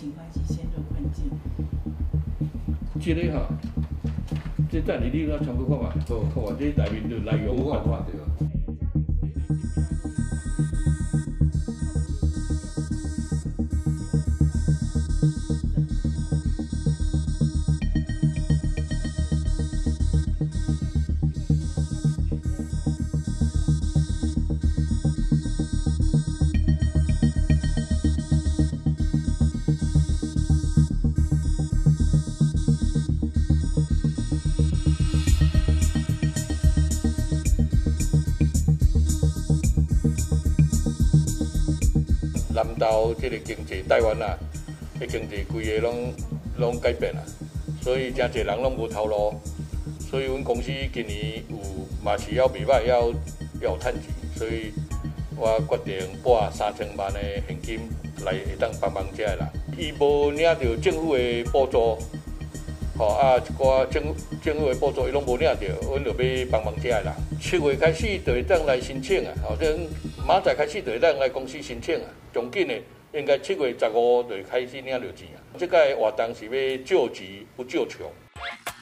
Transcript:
情关系陷入困境。 这个哈，这等下你要参考看嘛，看嘛，这内面就内容看法对。南投这个经济，台湾啊，个经济规个拢改变啊，所以真侪人拢无头路，所以阮公司今年嘛是要未歹，要有趁钱，所以我决定拨3000万的现金来会当帮忙这个人。伊无领到政府的补助，一寡政府的补助伊拢无领到，阮就要帮忙这个人。7月开始就会当来申请啊，明仔开始就会当来公司申请啊。上紧的应该7月15就开始领到钱啊！这个活动是要救急不救穷。